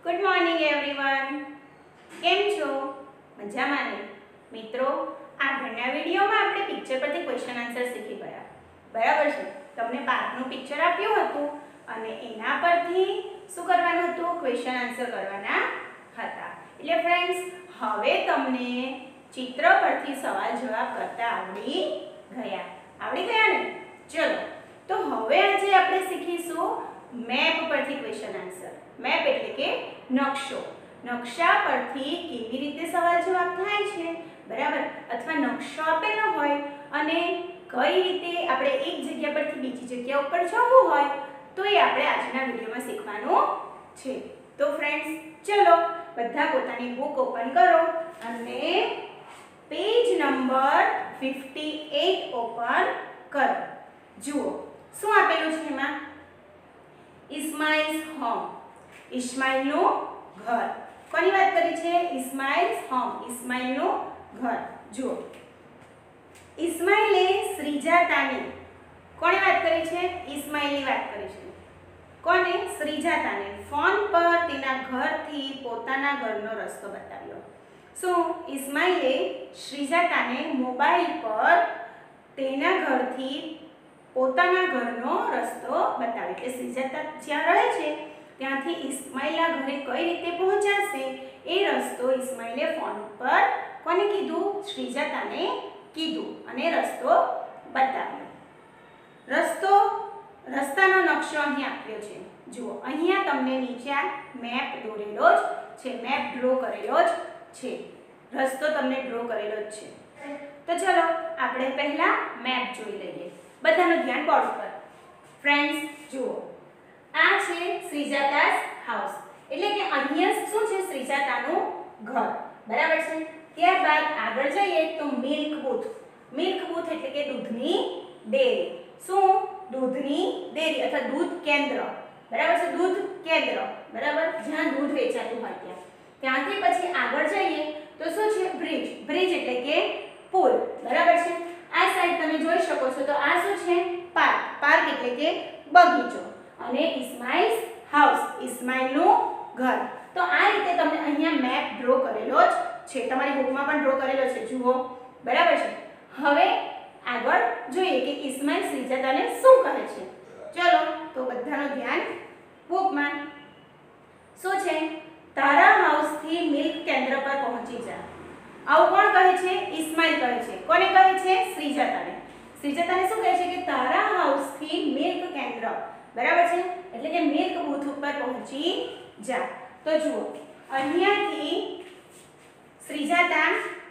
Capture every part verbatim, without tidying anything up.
Good morning everyone. કેમ છો? મજામાં ને? મિત્રો, આગળના વિડીયોમાં આપણે પિક્ચર પરથી ક્વેશ્ચન આન્સર શીખી ગયા. બરાબર છે? તમને પાર્કનું પિક્ચર આપ્યું હતું અને એના પરથી શું કરવાનું હતું? ક્વેશ્ચન આન્સર કરવાના હતા. એટલે ફ્રેન્ડ્સ, હવે તમને ચિત્ર પરથી સવાલ જવાબ કરતા આવડી ગયા. આવડી ગયા ને? ચલો, તો હવે આજે આપણે શીખીશું મેપ પરથી ક્વેશ્ચન આન્સર. મેપ એટલે કે નકશો. નકશા પરથી કેવી રીતે સવાલ જવાબ થાય છે, બરાબર? અથવા નકશો આપેલો હોય અને કઈ રીતે આપણે એક જગ્યા પરથી બીજી જગ્યા ઉપર જવું હોય તો એ આપણે આજના વિડીયોમાં શીખવાનું છે. તો ફ્રેન્ડ્સ, ચલો બધા પોતાની બુક ઓપન કરો અને પેજ નંબર અઠ્યાવીસ ઓપન કરો. જુઓ શું આપેલું છે એમાં? ઇસ્માઇલ્સ હોમ. ઇસ્માઇલનું ઘર. કોની વાત કરી છે? ઇસ્માઇલ્સ હોમ. ઇસ્માઇલનું ઘર. જુઓ, ઇસ્માઇલે શ્રીજાતાની કોણે વાત કરી છે? ઇસ્માઇલની વાત કરી છે. કોને? શ્રીજાતાને ફોન પર તેના ઘરથી પોતાના ઘરનો રસ્તો બતાવ્યો. શું ઇસ્માઇલે શ્રીજાતાને મોબાઈલ પર તેના ઘરથી પોતાના ઘરનો રસ્તો બતાવ્યો. એટલે શ્રીજાતા જ્યાં રહે છે ત્યાંથી ઇસ્માઇલના ઘરે કઈ રીતે પહોંચાશે એ રસ્તો ઇસ્માઇલે ફોન પર કોને કીધું? શ્રીજાતાને કીધું અને રસ્તો બતાવ્યો. રસ્તો રસ્તાનો નકશો અહીં આપ્યો છે. જુઓ, અહીંયા તમને નીચે મેપ દોરેલો જ છે, મેપ ડ્રો કરેલો જ છે. રસ્તો તમને ડ્રો કરેલો જ છે. તો ચલો આપણે પહેલા મેપ જોઈ લઈએ. બધાનું ધ્યાન બોર્ડ પર. ફ્રેન્ડ્સ, જુઓ, આ છે શ્રીજાતાસ હાઉસ. એટલે કે અહીંયા શું છે? શ્રીજાતાનું ઘર. બરાબર છે? ત્યારબાદ આગળ જઈએ તો મિલ્ક બૂથ. મિલ્ક બૂથ એટલે કે દૂધની ડેરી. શું? દૂધની ડેરી અથવા દૂધ કેન્દ્ર. બરાબર છે? દૂધ કેન્દ્ર. બરાબર? જ્યાં દૂધ વેચાતું હોય ત્યાં. ત્યાંથી પછી આગળ જઈએ તો શું છે? બ્રિજ. બ્રિજ એટલે કે પુલ. બરાબર છે? આ સાઈડ તમે જોઈ શકો છો તો આ શું છે? પાર્ક. પાર્ક એટલે કે બગીચો. અને ઇસ્માઇલ્સ હાઉસ, ઇસ્માઇલનું ઘર. તો આ રીતે તમને અહીંયા મેપ ડ્રો કરેલો જ છે. તમારી બુકમાં પણ ડ્રો કરેલો છે. જુઓ, બરાબર છે? હવે આગળ જોઈએ કે ઇસ્માઇલ શ્રીજાતાને શું કહે છે. ચલો, તો બધાનું ધ્યાન બુકમાં. શું છે? તારા હાઉસથી મિલ્ક કેન્દ્ર પર પહોંચી જા. આવું કોણ કહે છે? ઇસ્માઇલ કહે છે. કોને કહે છે? શ્રીજાતાને. શ્રીજાતાને શું કહે છે કે તારા હાઉસથી મિલ્ક કેન્દ્ર, બરાબર છે? એટલે કે મિલ્ક બૂથ ઉપર પહોંચી જા. તો જુઓ, અહીંયાથી શ્રીજાતા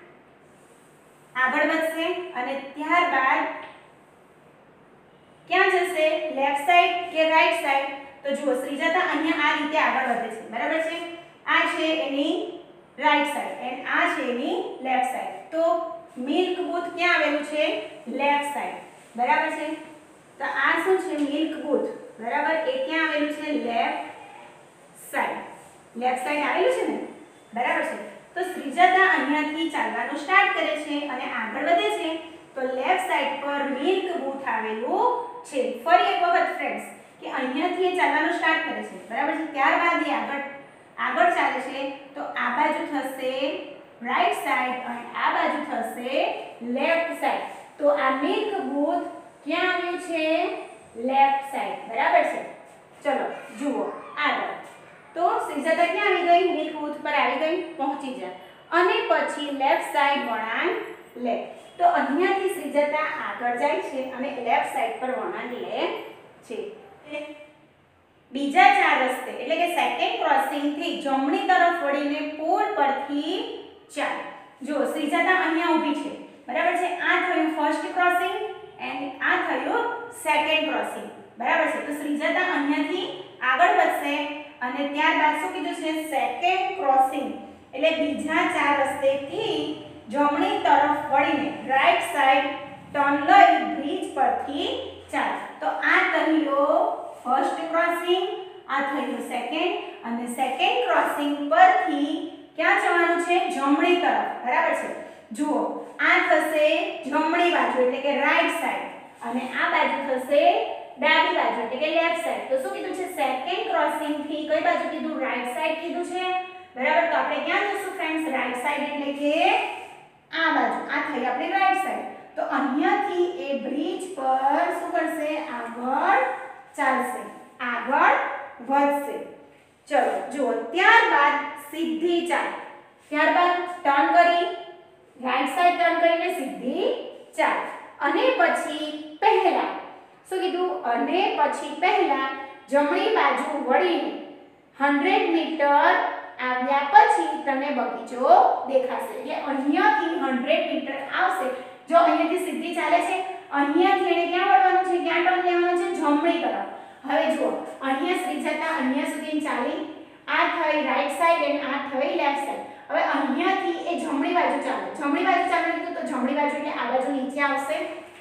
આગળ વધશે અને ત્યારબાદ ક્યાં જશે? લેફ્ટ સાઈડ કે રાઈટ સાઈડ? તો જુઓ, શ્રીજાતા અહીંયા આ રીતે આગળ વધે છે. બરાબર છે? આ છે એની રાઈટ સાઈડ અને આ છે એની લેફ્ટ સાઈડ. તો મિલ્ક બૂથ ક્યાં આવેલું છે? Left side. બરાબર છે? તો આ શું છે? Milk booth. બરાબર? એ ક્યાં આવેલું છે? Left side. લેફ્ટ સાઈડ આવેલું છે ને? બરાબર છે? તો શ્રીજાતા અહીંયાથી ચાલવાનું સ્ટાર્ટ કરે છે અને આગળ વધે છે તો લેફ્ટ સાઈડ પર મિલ્ક બૂથ આવેલું છે. ફરી એક વખત ફ્રેન્ડ્સ કે અહીંયાથી એ ચાલવાનું સ્ટાર્ટ કરે છે. બરાબર છે? ત્યારબાદ એ આગળ આગળ ચાલે છે તો આ બાજુ થશે રાઈટ સાઈડ અને આ બાજુ થશે લેફ્ટ સાઈડ. તો આ મિલ્ક બૂથ ક્યાં આવ્યું છે? Left side. બરાબર છે? ચલો જુઓ આગળ. તો શ્રીજાતા ક્યાં આવી ગઈ? મિલ્ક બૂથ પર આવી ગઈ, પહોંચી જાય અને પછી લેફ્ટ સાઈડ વળાંક લે. તો અહીંયાથી શ્રીજાતા આગળ જાય છે અને લેફ્ટ સાઈડ પર વળાંક લે છે. બીજા ચાર રસ્તે એટલે કે સેકન્ડ ક્રોસિંગ થી જમણી તરફ વળીને પુલ પરથી ચાલ. જો શ્રીજાતા અહીંયા ઊભી છે. બરાબર છે? આ થયું ફર્સ્ટ ક્રોસિંગ એન્ડ આ થયું સેકન્ડ ક્રોસિંગ. બરાબર છે? તો શ્રીજાતા અહીંયાથી આગળ વધશે અને ત્યારબાદ શું કીધું છે? સેકન્ડ ક્રોસિંગ એટલે બીજા ચાર રસ્તેથી જમણી તરફ વળીને રાઈટ સાઈડ ટર્ન લઈ બ્રિજ પરથી ચાલ. તો આ થયો ફર્સ્ટ ક્રોસિંગ, આ થયું સેકન્ડ અને સેકન્ડ ક્રોસિંગ પરથી ક્યાં જવાનું છે? જમણી તરફ. બરાબર છે? જુઓ, આ થશે જમણી બાજુ એટલે કે રાઈટ સાઈડ અને આ બાજુ થશે ડાબી બાજુ એટલે કે લેફ્ટ સાઈડ. તો શું કીધું છે સેકન્ડ ક્રોસિંગ થી કઈ બાજુ કીધું રાઈટ સાઈડ કીધું છે બરાબર. તો આપણે ક્યાં જશું ફ્રેન્ડ્સ રાઈટ સાઈડ એટલે કે આ બાજુ આ થઈ આપણી રાઈટ સાઈડ. તો અહીંયાથી એ બ્રિજ પર શું કરશે આગળ ચાલશે આગળ વધશે. ચલો જુઓ ત્યારબાદ સીધી ચાલ ત્યારબાદ ટર્ન કરી રાઈટ સાઈડ ટર્ન કરીને સીધી ચાલ અને પછી પહેલા શું કીધું અને પછી પહેલા જમણી બાજુ વળીને સો મીટર આવ્યા પછી તને બગીચો દેખાશે. એટલે અહીંયાથી સો મીટર આવશે. જો અહીંયાથી સીધી ચાલે છે અહીંયાથી એને ક્યાં વળવાનું છે ક્યાં ટર્ન લેવાનો છે જમણી તરફ. હવે જુઓ અહીંયા શ્રીજાતા અહીંયા સુધી ચાલી આ થઈ રાઈટ સાઈડ અને આ થઈ લેફ્ટ સાઈડ. હવે અહીંયાથી એ જમણી બાજુ ચાલે જમણી બાજુ ચાલે કીધું તો જમણી બાજુ એટલે આ બાજુ નીચે આવશે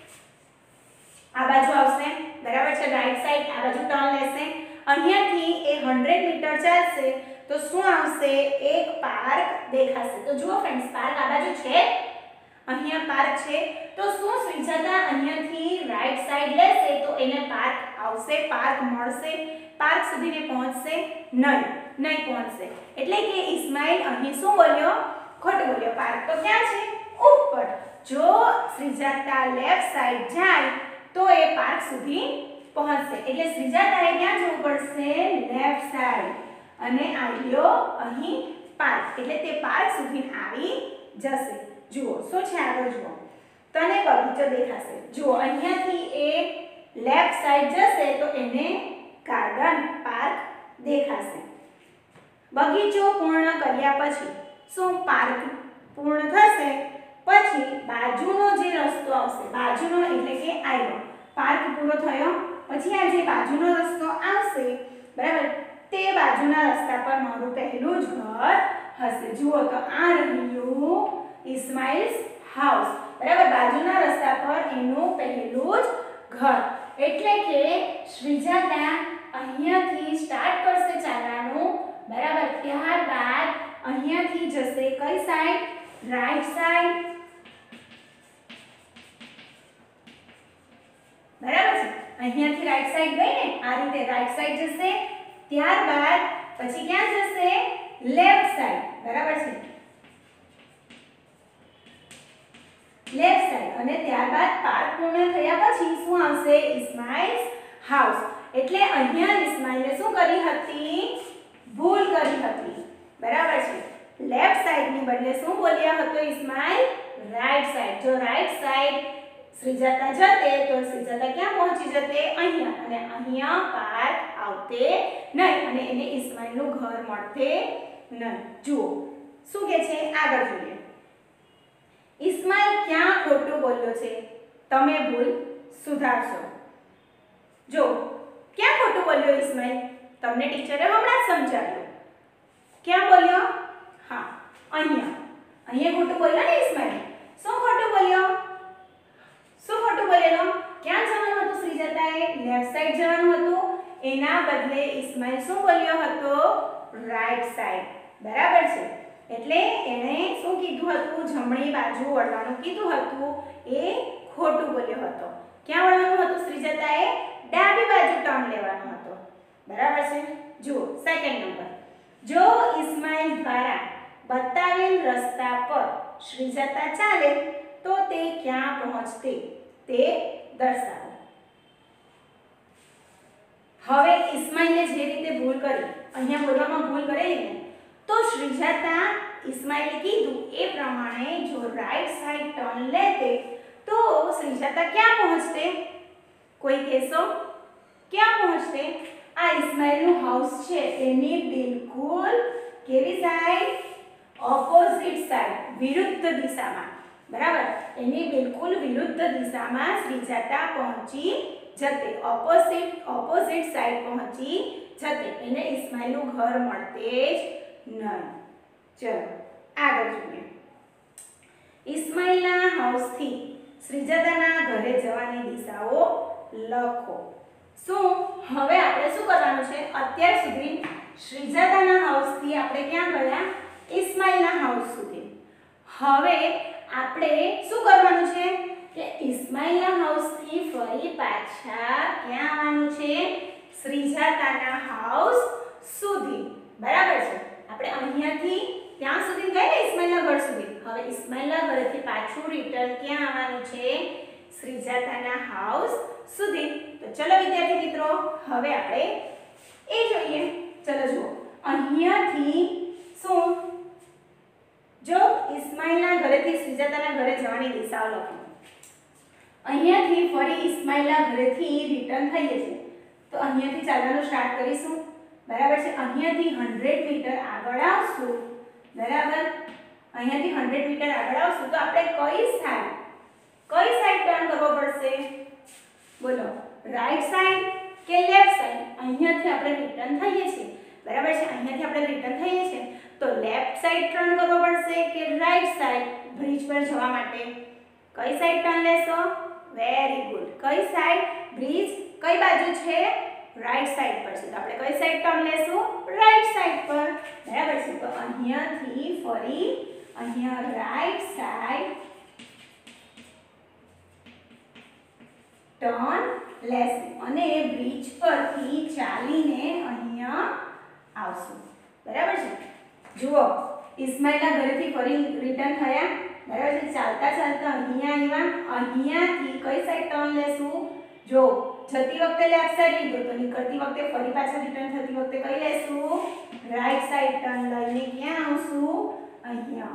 આ બાજુ આવશે બરાબર છે રાઈટ સાઈડ આ બાજુ ટર્ન લેશે. અહીંયાથી એ સો મીટર ચાલશે તો શું આવશે એક પાર્ક દેખાશે. તો જુઓ ફ્રેન્ડ્સ પાર્ક આ બાજુ છે અહીંયા પાર્ક છે. તો શું શ્રીજાતા અહીંયાથી રાઈટ સાઈડ લેશે તો એને પાર્ક આવશે પાર્ક મળશે પાર્ક સુધીને પહોંચશે નહીં નહીં પહોંચશે. એટલે કે ઇસ્માઇલ અહીં શું બોલ્યો ખોટું બોલ્યો. પાર્ક તો ક્યાં છે ઉપર. જો શ્રીજાતા લેફ્ટ સાઈડ જાય તો એ પાર્ક સુધી પહોંચશે. એટલે શ્રીજાતાએ ક્યાં જવું પડશે લેફ્ટ સાઈડ અને આવ્યો અહીં પાર્ક એટલે તે પાર્ક સુધી આવી જશે. જુઓ શું છે આગળ જુઓ તને બગીચો દેખાશે. જુઓ અહીંયાથી એ લેફ્ટ સાઈડ જશે તો એને ગાર્ડન પાર્ક દેખાશે. બગીચો પૂર્ણ કર્યા પછી શું પાર્ક પૂર્ણ થશે પછી બાજુનો જે રસ્તો આવશે બાજુનો એટલે કે આવ્યો પાર્ક પૂરો થયો પછી આ જે બાજુનો રસ્તો આવશે બરાબર તે બાજુના રસ્તા પર મારું પહેલું જ ઘર હશે. જુઓ તો આ રહ્યું ઇસ્માઇલ્સ હાઉસ બરાબર બાજુના રસ્તા પર એનું પહેલું જ ઘર. એટલે કે શ્રીજાતા અહીંયાથી સ્ટાર્ટ કરશે ચાલવાનું બરાબર. ત્યારબાદ અહીંયાથી જશે કઈ સાઈડ રાઈટ સાઈડ બરાબર છે. અહીંયાથી રાઈટ સાઈડ ગઈ ને આ રીતે રાઈટ સાઈડ જશે. ત્યારબાદ પછી ક્યાં જશે લેફ્ટ સાઈડ બરાબર છે લેફ્ટ સાઈડ અને ત્યારબાદ પાર્ક પૂર્ણ થયા પછી શું આવશે ઇસ્માઇલ્સ હાઉસ. એટલે અહીંયા ઇસ્માઇલે શું કરી હતી ભૂલ કરી હતી બરાબર છે. લેફ્ટ સાઈડ ની બદલે શું બોલ્યા હતો ઇસ્માઇલ રાઈટ સાઈડ. જો રાઈટ સાઈડ શ્રીજાતા જતે તો શ્રીજાતા ક્યાં પહોંચી જતે અહીંયા અને અહીંયા પાર્ક આવતે નહીં અને એને ઇસ્માઇલનું ઘર મળતે નહીં. જુઓ શું કહે છે આગળ જોઈએ. ઇસ્માઇલ ક્યાં ખોટું બોલ્યો છે તમે ભૂલ સુધારશો. જો ક્યાં ખોટું બોલ્યો ઇસ્માઇલ તમને ટીચરે હમણાં જ સમજાવ્યું. ક્યાં બોલ્યો હા અહીંયા અહીંયા ખોટું બોલ્યો ને ઇસ્માઇલ. શું ખોટું બોલ્યો શું ખોટું બોલેલો ક્યાં જવાનું હતું શ્રીજાતાએ લેફ્ટ સાઈડ જવાનું હતું એના બદલે ઇસ્માઇલ શું બોલ્યો હતો રાઈટ સાઈડ બરાબર છે. એટલે એણે શું કીધું હતું જમણી બાજુ વળવાનું કીધું હતું એ ખોટું બોલ્યો હતો. ક્યાં વળવાનું હતું શ્રીજાતાએ ડાબી બાજુ ટર્ન લેવાનો હતો બરાબર છે. જુઓ સેકન્ડ નંબર જો ઇસ્માઇલ દ્વારા બતાવેલ રસ્તા પર શ્રીજાતા ચાલે તો તે ક્યાં પહોંચતે તે દર્શાવો. હવે ઇસ્માઇલે જે રીતે ભૂલ કરી અહીંયા બોલવામાં ભૂલ કરેલી ને તો શ્રીજાતા ઇસ્માઇલે કીધું એ પ્રમાણે જો રાઈટ સાઈડ ટર્ન લેતે તો શ્રીજાતા ક્યાં પહોંચતે કોઈ કહેશો ક્યાં પહોંચતે આ ઇસ્માઇલનું હાઉસ છે એની બિલકુલ કેવી સાઈડ ઓપોઝિટ સાઈડ વિરુદ્ધ દિશામાં બરાબર એની બિલકુલ વિરુદ્ધ દિશામાં શ્રીજાતા પહોંચી જતે ઓપોઝિટ ઓપોઝિટ સાઈડ પહોંચી જતે એને ઇસ્માઇલનું ઘર મળતે જ નહીં. ચલો આગળ જોઈએ. ઇસ્માઇલના હાઉસથી શ્રીજાતાના ઘરે જવાની દિશાઓ લખો. શું હવે આપણે શું કરવાનું છે અત્યાર સુધી શ્રીજાતાના હાઉસથી આપણે ક્યાં ગયા ઇસ્માઇલના હાઉસ સુધી. હવે આપણે શું કરવાનું છે કે ઇસ્માઇલના હાઉસથી ફરી પાછા ક્યાં આવવાનું છે? શ્રીજાતાના હાઉસ સુધી. બરાબર છે. આપણે અહીંયાથી ત્યાં સુધી ગયા ને ઇસ્માઇલના ઘર સુધી. હવે ઇસ્માઇલના ઘરેથી પાછું રિટર્ન ક્યાં આવવાનું છે? શ્રીજાતાના હાઉસ સુધી. તો ચલો વિદ્યાર્થી મિત્રો, હવે આપણે એ જોઈએ. ચલો જુઓ, અહીંયાથી શું, જો ઇસ્માઇલના ઘરેથી શ્રીજાતાના ઘરે જવાની દિશાઓ લખો. અહીંયાથી ફરી ઇસ્માઇલના ઘરેથી રિટર્ન થઈએ છીએ, તો અહીંયાથી ચાલવાનું સ્ટાર્ટ કરીશું. બરાબર છે. અહીંયાથી સો મીટર આગળ આવશું. બરાબર, અહીંયાથી સો મીટર આગળ આવશું તો આપણે કઈ સાઈડ કઈ સાઈડ ટર્ન કરવો પડશે? બોલો, રાઈટ સાઈડ કે લેફ્ટ સાઈડ? અહીંયાથી આપણે રિટર્ન થઈએ છીએ. બરાબર છે. અહીંયાથી આપણે રિટર્ન થઈએ છીએ તો લેફ્ટ સાઈડ ટર્ન કરવો પડશે કે રાઈટ સાઈડ? બ્રિજ પર જવા માટે કઈ સાઈડ ટર્ન લેશો? Very good. કઈ સાઈડ? બ્રિજ કઈ બાજુ છે? રાઈટ સાઈડ પર છે, તો આપણે કઈ સાઈડ ટર્ન લેશું? રાઈટ સાઈડ પર. બરાબર છે. તો અહીંયાથી ફરી અહીંયા રાઈટ સાઈડ ટર્ન લેશું અને બ્રિજ પરથી ચાલીને અહીંયા આવશું. બરાબર છે. જુઓ, ઇસ્માઇલના ઘરેથી ફરી રિટર્ન થયા. બરાબર છે. ચાલતા ચાલતા અહીંયા આવ્યા. અહીંયાથી કઈ સાઈડ ટર્ન લેશું? જો જતી વખતે લેફ્ટ સાઈડ લીધો તો નીકળતી વખતે ફરી પાછા રિટર્ન થતી વખતે કઈ લેશું? રાઈટ સાઈડ ટર્ન લઈને ક્યાં આવશું? અહીંયા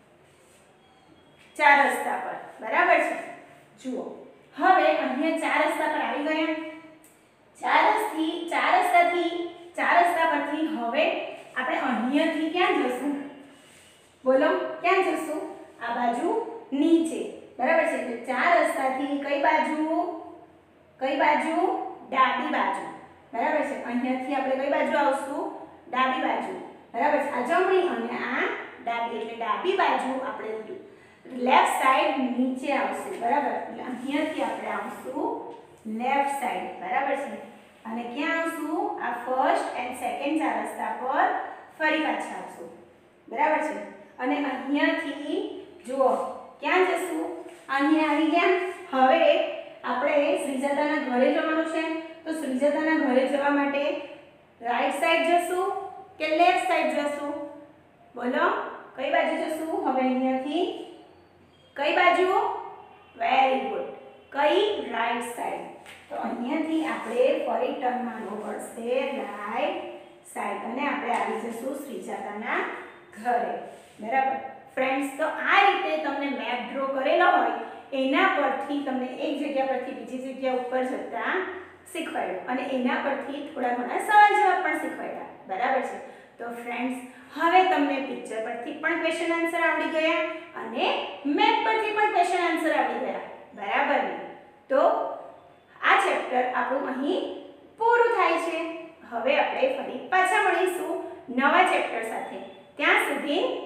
ચાર રસ્તા પર. બરાબર છે. જુઓ, હવે અહીંયા ચાર રસ્તા પર આવી ગયા. ચાર રસ્તી ચાર રસ્તાથી ચાર રસ્તા પરથી હવે આપણે અહીંયાથી ક્યાં જશું? બોલો, ક્યાં જશું? આ બાજુ નીચે. બરાબર છે. એટલે ચાર રસ્તાથી કઈ બાજુ? કઈ બાજુ? ડાબી બાજુ. બરાબર છે. અહીંયાથી આપણે કઈ બાજુ આવશું? ડાબી બાજુ. બરાબર છે. આ જમણી અને આ ડાબી, એટલે ડાબી બાજુ આપણે લેફ્ટ સાઈડ નીચે આવશે. બરાબર, એટલે અહીંયાથી આપણે આવશું લેફ્ટ સાઈડ. બરાબર છે. અને ક્યાં આવશું? આ ફર્સ્ટ એન્ડ સેકન્ડ ચાર રસ્તા પર ફરી પાછા આવશું. બરાબર છે. અને અહીંયાથી જુઓ ક્યાં જશું? અહીંયા આવી ગયા. હવે આપણે શ્રીજાતાના ઘરે જવાનું છે, તો શ્રીજાતાના ઘરે જવા માટે રાઈટ સાઈડ જશું કે લેફ્ટ સાઈડ જશું? બોલો, કઈ બાજુ જશું? હવે અહીંયાથી કઈ બાજુ? Very good. કઈ? Right side. તો અહીંયાથી આપણે ફરી ટર્ન મારવો પડશે રાઈટ સાઈડ અને આપણે આવી જશું શ્રીજાતાના ઘરે. બરાબર ફ્રેન્ડ્સ, તો આ રીતે તમને મેપ ડ્રો કરેલો હોય એના પરથી તમને એક જગ્યા પરથી બીજી જગ્યા ઉપર જતા શીખવાડ્યું અને એના પરથી થોડા ઘણા સવાલ જવાબ પણ શીખવાડ્યા. બરાબર છે. તો ફ્રેન્ડ્સ, હવે તમને પિક્ચર પરથી પણ ક્વેશ્ચન આન્સર આવડી ગયા અને મેપ પરથી પણ ક્વેશ્ચન આન્સર આવડી ગયા. બરાબર ને? તો આ ચેપ્ટર આપણું અહીં પૂરું થાય છે. હવે આપણે ફરી પાછા મળીશું નવા ચેપ્ટર સાથે. ત્યાં સુધી